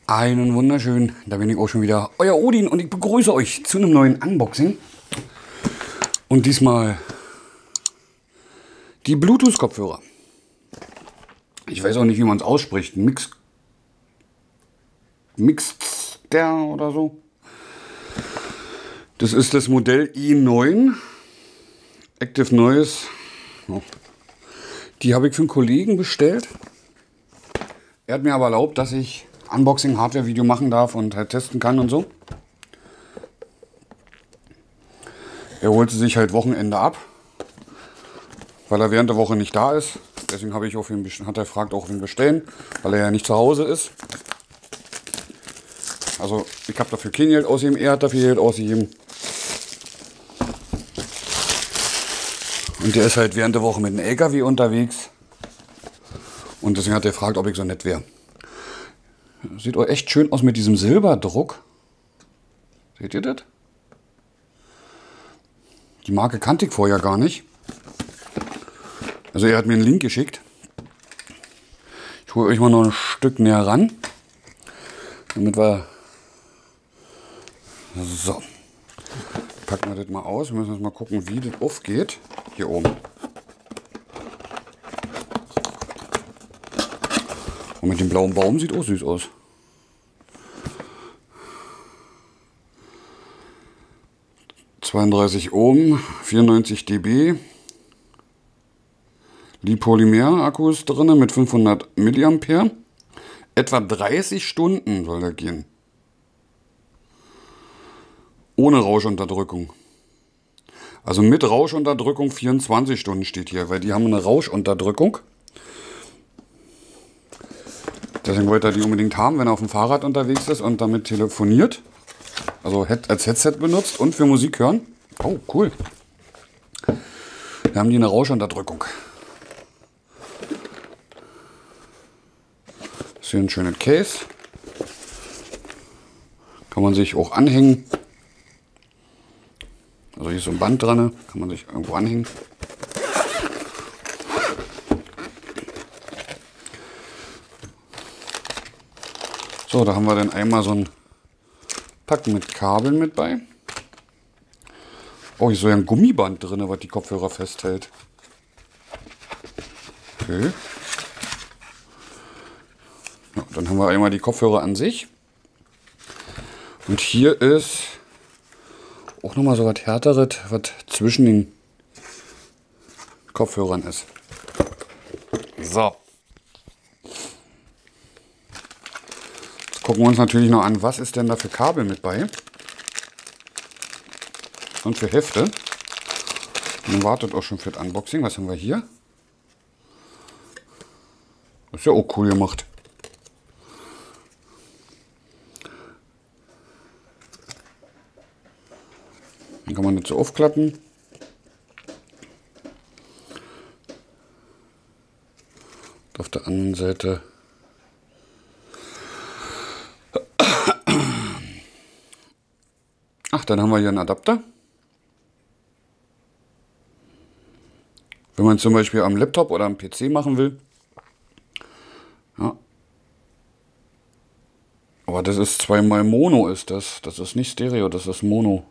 Einen wunderschönen, da bin ich auch schon wieder, euer Odin, und ich begrüße euch zu einem neuen Unboxing. Und diesmal die Bluetooth-Kopfhörer. Ich weiß auch nicht, wie man es ausspricht. Mixster oder so. Das ist das Modell i9 Active Noise. Die habe ich für einen Kollegen bestellt. Er hat mir aber erlaubt, dass ich Unboxing-Hardware-Video machen darf und halt testen kann und so. Er holte sich halt Wochenende ab, weil er während der Woche nicht da ist. Deswegen habe ich auf ihn, hat er gefragt, auch ihn bestellen, weil er ja nicht zu Hause ist. Also ich habe dafür kein Geld ausgegeben, er hat dafür Geld ausgegeben. Und der ist halt während der Woche mit einem LKW unterwegs. Und deswegen hat er gefragt, ob ich so nett wäre. Sieht auch echt schön aus mit diesem Silberdruck. Seht ihr das? Die Marke kannte ich vorher gar nicht. Also er hat mir einen Link geschickt. Ich hole euch mal noch ein Stück näher ran. Damit wir... So. Packen wir das mal aus. Wir müssen jetzt mal gucken, wie das aufgeht. Hier oben. Und mit dem blauen Baum sieht auch süß aus. ...32 Ohm, 94 dB. Li-Polymer-Akku ist drin mit 500 mA. Etwa 30 Stunden soll der gehen. Ohne Rauschunterdrückung. Also mit Rauschunterdrückung 24 Stunden steht hier, weil die haben eine Rauschunterdrückung. Deswegen wollte er die unbedingt haben, wenn er auf dem Fahrrad unterwegs ist und damit telefoniert. Also als Headset benutzt und für Musik hören. Oh, cool. Wir haben die eine Rauschunterdrückung. Das ist hier ein schönes Case. Kann man sich auch anhängen. Also hier ist so ein Band dran, kann man sich irgendwo anhängen. So, da haben wir dann einmal so ein Packen mit Kabeln mit bei. Oh, hier ist so ein Gummiband drin, was die Kopfhörer festhält. Okay. Ja, dann haben wir einmal die Kopfhörer an sich. Und hier ist auch nochmal so was Härteres, was zwischen den Kopfhörern ist. So. Jetzt gucken wir uns natürlich noch an, was ist denn da für Kabel mit bei. Und für Hefte. Und dann wartet auch schon für das Unboxing. Was haben wir hier? Das ist ja auch cool gemacht. Dann kann man das so aufklappen. Und auf der anderen Seite dann haben wir hier einen Adapter. Wenn man zum Beispiel am Laptop oder am PC machen will. Ja. Aber das ist zweimal Mono ist das. Das ist nicht Stereo, das ist Mono.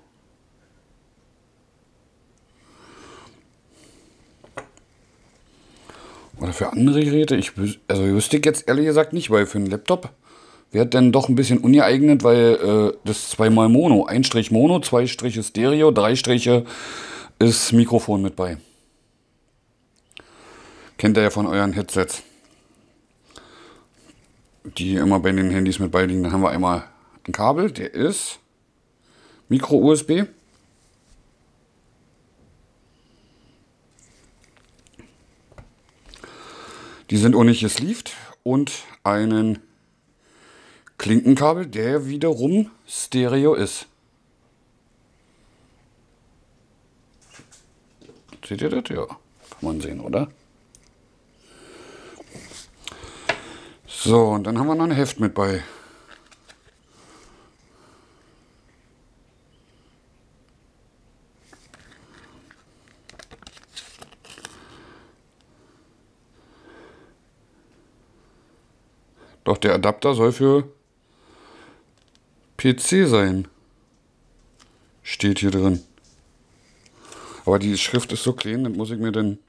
Oder für andere Geräte, wüsste ich jetzt ehrlich gesagt nicht, weil für einen Laptop wäre dann doch ein bisschen ungeeignet, weil das zweimal Mono. Ein Strich Mono, 2 Striche Stereo, 3 Striche ist Mikrofon mit bei. Kennt ihr ja von euren Headsets, die immer bei den Handys mit beiliegen. Dann haben wir einmal ein Kabel, der ist Micro-USB. Die sind auch nicht gesleeved. Und einen Klinkenkabel, der wiederum Stereo ist. Seht ihr das? Ja, kann man sehen, oder? So, und dann haben wir noch ein Heft mit bei. Doch der Adapter soll für PC sein. Steht hier drin. Aber die Schrift ist so klein, das muss ich mir dann...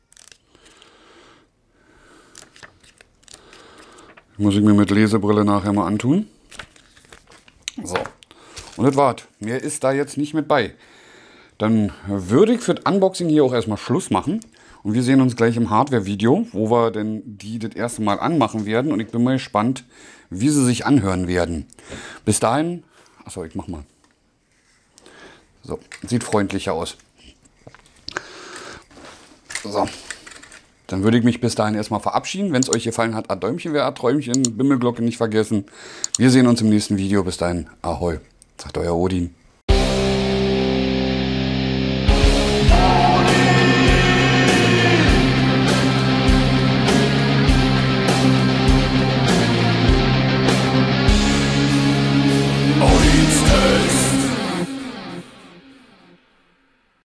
Muss ich mir mit Lesebrille nachher mal antun. So. Und das war's. Mehr ist da jetzt nicht mit bei. Dann würde ich für das Unboxing hier auch erstmal Schluss machen. Und wir sehen uns gleich im Hardware-Video, wo wir denn die das erste Mal anmachen werden. Und ich bin mal gespannt, wie sie sich anhören werden. Bis dahin... Achso, ich mach mal. So, sieht freundlicher aus. So. Dann würde ich mich bis dahin erstmal verabschieden. Wenn es euch gefallen hat, Däumchen wäre Träumchen, Bimmelglocke nicht vergessen. Wir sehen uns im nächsten Video. Bis dahin, Ahoi, sagt euer Odin.